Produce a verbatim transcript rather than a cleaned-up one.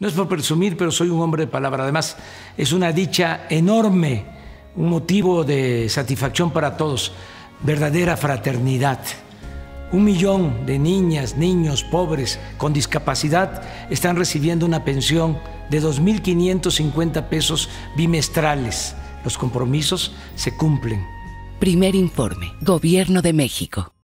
No es por presumir, pero soy un hombre de palabra. Además, es una dicha enorme, un motivo de satisfacción para todos, verdadera fraternidad. Un millón de niñas, niños, pobres con discapacidad están recibiendo una pensión de dos mil quinientos cincuenta pesos bimestrales. Los compromisos se cumplen. Primer informe, Gobierno de México.